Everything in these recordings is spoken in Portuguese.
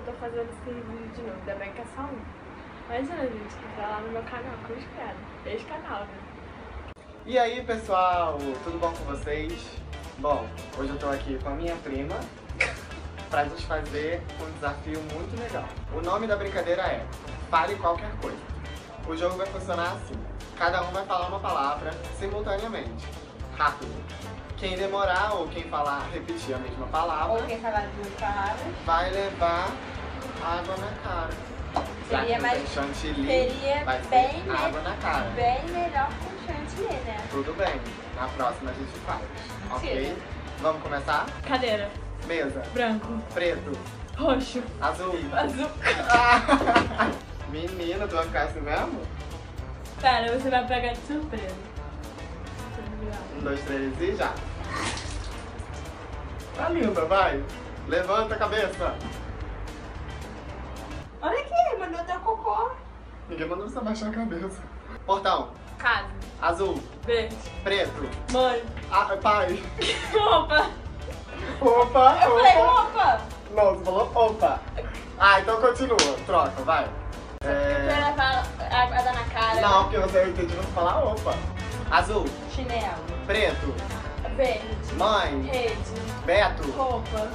tô fazendo esse vídeo de novo, ainda bem que é só um. Imagina, gente, que tá lá no meu canal, cruz credo. Esse canal, né? E aí, pessoal, tudo bom com vocês? Bom, hoje eu tô aqui com a minha prima pra gente fazer um desafio muito legal. O nome da brincadeira é Fale Qualquer Coisa. O jogo vai funcionar assim: cada um vai falar uma palavra simultaneamente, rápido. Quem demorar ou quem falar, repetir a mesma palavra, ou quem falar duas palavras, vai levar água na cara. Já seria que mais, tem chantilly, seria vai ser bem, água na cara. bem melhor com chantilly, né? Tudo bem, na próxima a gente faz, ok? Sim. Vamos começar? Cadeira. Mesa. Branco. Preto. Roxo. Azul. Azul. Menina, tu vai ficar assim mesmo? Pera, você vai pegar de surpresa. 1, 2, 3 e já. Tá linda, vai. Levanta a cabeça. Olha aqui, mandou teu cocô. Ninguém mandou você abaixar a cabeça. Portão. Casa. Azul. Verde. Preto. Mãe. Pai. Roupa. Opa. Eu falei roupa. Não, você falou opa. Então continua. Troca, vai. Primeiro fala água na cara. Não, porque você entendeu você falar opa. Azul. Chinelo. Preto. Verde. Mãe. Rede. Beto. Roupa.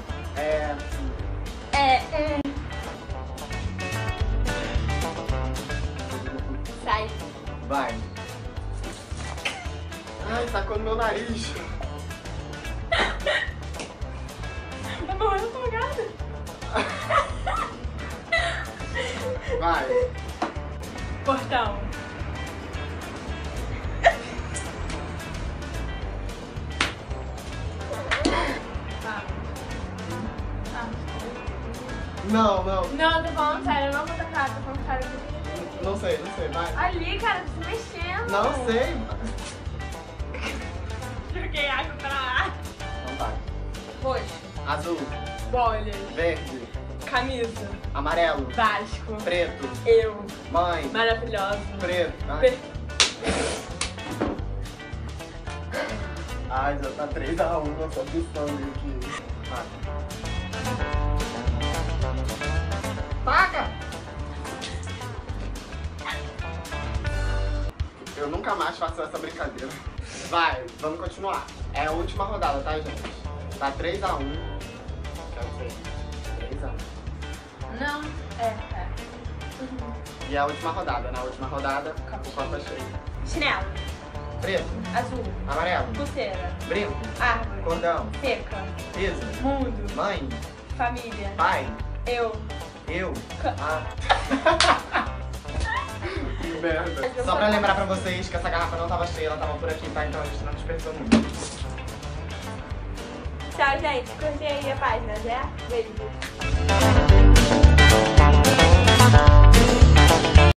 Sai. Vai. Ai, tacou no meu nariz. Tá morrendo afogada. Vai. Portão. Não. Não, tô falando sério, eu não vou tocar, tô falando sério. Não sei, vai. Ali, cara, tá se mexendo. Não sei. Joguei água pra lá. Não vai. Roxo. Azul. Bolhas. Verde. Camisa. Amarelo. Vasco. Preto. Eu. Mãe. Maravilhosa. Preto. Ai, já tá 3-1 com essa pistão aqui. Vai. Taca! Eu nunca mais faço essa brincadeira. Vai, vamos continuar. É a última rodada, tá, gente? Tá 3-1. Quero ver. 3-1. Não. E é a última rodada. Na última rodada, o copo é cheio. Chinelo. Preto. Azul. Amarelo. Pulseira. Brinco. Árvore. Cordão. Seca. Piso. Mundo. Mãe. Família. Pai. Eu. Eu. Que merda. Só pra lembrar pra vocês que essa garrafa não tava cheia, ela tava por aqui, tá? Então a gente não desperdiçou muito. Tchau, gente. Curte aí a página, né? Beijo.